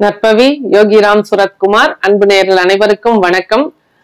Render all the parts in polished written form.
நற்பவி யோகிராம் சுரத்குமார் அன்பு நேயர்கள் அனைவருக்கும் வணக்கம்.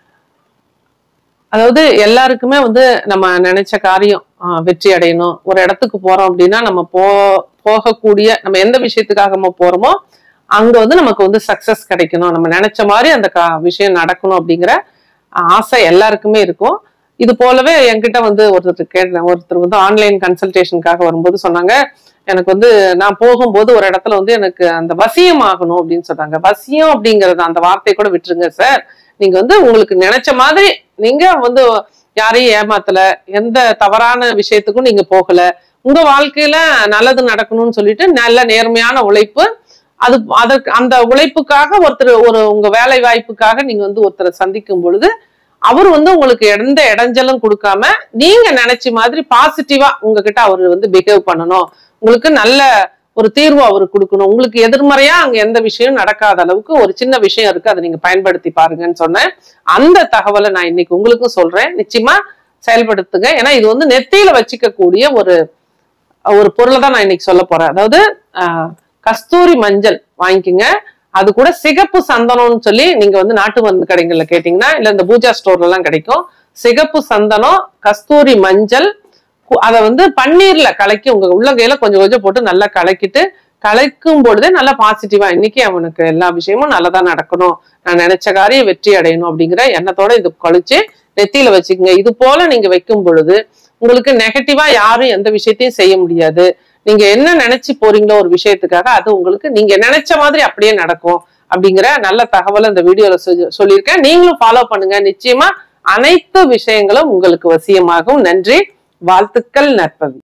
அதாவது எல்லாருக்குமே நம்ம நினைச்ச காரியம் வெற்றி அடையணும். ஒரு இடத்துக்கு போறோம் அப்படின்னா நம்ம போகக்கூடிய நம்ம எந்த விஷயத்துக்காக நம்ம போறோமோ அங்க நமக்கு சக்சஸ் கிடைக்கணும், நம்ம நினைச்ச மாதிரி அந்த விஷயம் நடக்கணும் அப்படிங்கிற ஆசை எல்லாருக்குமே இருக்கும். இது போலவே என்கிட்ட ஒருத்தர் ஆன்லைன் கன்சல்டேஷனுக்காக வரும்போது சொன்னாங்க, எனக்கு நான் போகும்போது ஒரு இடத்துல எனக்கு அந்த வசியம் ஆகணும் அப்படின்னு சொன்னாங்க. வசியம் அப்படிங்கறது அந்த வார்த்தையை கூட விட்டுருங்க சார். நீங்க உங்களுக்கு நினைச்ச மாதிரி நீங்க யாரையும் ஏமாத்தல, எந்த தவறான விஷயத்துக்கும் நீங்க போகல, உங்க வாழ்க்கையில நல்லது நடக்கணும்னு சொல்லிட்டு நல்ல நேர்மையான உழைப்பு, அதற்கு அந்த உழைப்புக்காக உங்க வேலை வாய்ப்புக்காக நீங்க ஒருத்தரை சந்திக்கும் பொழுது அவர் உங்களுக்கு எந்த இடைஞ்சலும் கொடுக்காம நீங்க நினைச்ச மாதிரி பாசிட்டிவா உங்ககிட்ட அவரு பிஹேவ் பண்ணணும், உங்களுக்கு நல்ல ஒரு தீர்வு அவரு கொடுக்கணும், உங்களுக்கு எதிர்மறையா அங்க எந்த விஷயம் நடக்காத அளவுக்கு ஒரு சின்ன விஷயம் இருக்கு, அதை நீங்க பயன்படுத்தி பாருங்கன்னு சொன்னேன். அந்த தகவலை நான் இன்னைக்கு உங்களுக்கும் சொல்றேன். நிச்சயமா செயல்படுத்துங்க. ஏன்னா இது நெத்தியில வச்சுக்க கூடிய ஒரு பொருளை தான் நான் இன்னைக்கு சொல்ல போறேன். அதாவது கஸ்தூரி மஞ்சள் வாங்கிக்கோங்க. அது கூட சிகப்பு சந்தனம்னு சொல்லி நீங்க நாட்டு மருந்து கடைகள்ல கேட்டீங்கன்னா இல்ல இந்த பூஜா ஸ்டோர்ல எல்லாம் கிடைக்கும். சிகப்பு சந்தனம், கஸ்தூரி மஞ்சள், அதை பன்னீர்ல கலக்கி உங்க உள்ளங்கையில கொஞ்சம் கொஞ்சம் போட்டு நல்லா கலக்கும் பொழுதே நல்லா பாசிட்டிவா இன்னைக்கு அவனுக்கு எல்லா விஷயமும் நல்லதா நடக்கணும், நான் நினைச்ச காரியம் வெற்றி அடையணும் அப்படிங்கிற எண்ணத்தோட இது கழிச்சு நெத்தியில வச்சுக்கோங்க. இது போல நீங்க வைக்கும் பொழுது உங்களுக்கு நெகட்டிவா யாரும் எந்த விஷயத்தையும் செய்ய முடியாது. நீங்க என்ன நினைச்சு போறீங்களோ ஒரு விஷயத்துக்காக அது உங்களுக்கு நீங்க நினைச்ச மாதிரி அப்படியே நடக்கும் அப்படிங்கிற நல்ல தகவலை இந்த வீடியோல சொல்லியிருக்கேன். நீங்களும் ஃபாலோ பண்ணுங்க. நிச்சயமா அனைத்து விஷயங்களும் உங்களுக்கு வசியமாகும். நன்றி, வாழ்த்துக்கள், நற்பவி.